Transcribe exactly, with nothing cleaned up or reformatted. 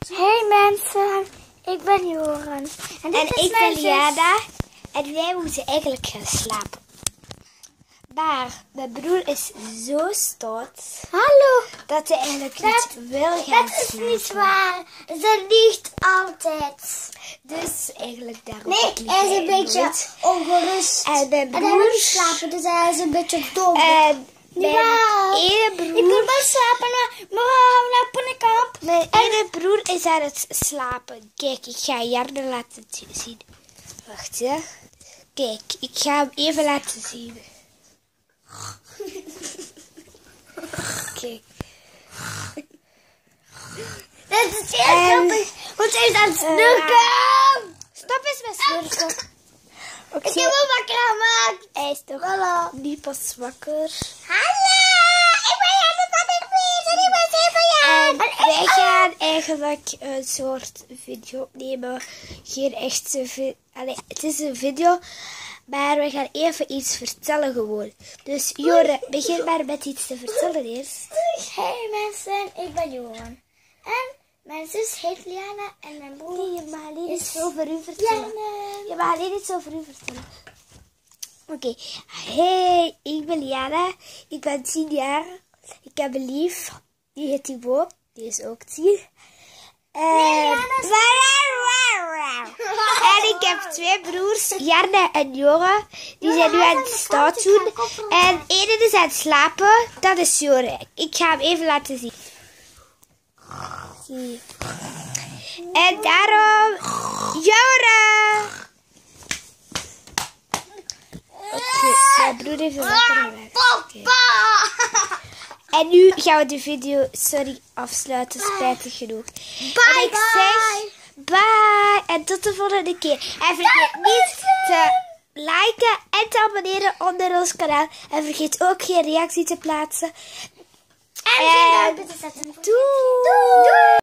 Hey mensen, ik ben Joren. En, en ik ben Liana. En wij moeten eigenlijk gaan slapen. Maar mijn broer is zo stout. Hallo. Dat hij eigenlijk Dat, niet wil gaan Dat is slapen. niet waar. Ze liegt altijd. Dus eigenlijk daarom. Nee, hij is een beetje nooit. ongerust. En mijn En hij wil broer... niet slapen, dus hij is een beetje dom. En mijn Ja. ene Ik broer... wil wel slapen, maar we gaan naar kamp. Mijn ene broer is aan het slapen. Kijk, ik ga Jarne laten zien. Wacht, hè. Kijk, ik ga hem even laten zien. Kijk. Dat is heel grappig, want hij is aan het snurken. Stop eens met snurken. Ik heb hem wakker gemaakt. Hij is toch Hallo. niet pas wakker. Hallo, ik ben Janne van de Quiz en ik ben zeven jaar. En wij gaan eigenlijk een soort video opnemen. Geen echte video. Allee, het is een video. Maar we gaan even iets vertellen gewoon. Dus Jore, begin maar met iets te vertellen eerst. Hey mensen, ik ben Johan. En mijn zus heet Liana en mijn broer Nee, je mag alleen is iets over u vertellen. Liana. Je mag alleen iets over u vertellen. Oké. Okay. Hey, ik ben Liana. Ik ben tien jaar. Ik heb een lief. Die heet Thibaut. Die is ook tien. En... Nee, en ik heb twee broers, Jarne en Jore. Die zijn nu aan het stout doen. En ene is aan het slapen. Dat is Jore. Ik ga hem even laten zien. Zie. En daarom... Jore! Oké, okay, mijn broer heeft een wakker gemaakt. Papa! En nu gaan we de video, sorry, afsluiten. Spijtig genoeg. Bye, en ik zeg bye. En tot de volgende keer. En vergeet niet te liken en te abonneren onder ons kanaal. En vergeet ook geen reactie te plaatsen. En geen duimpje te zetten. Doei! Doei!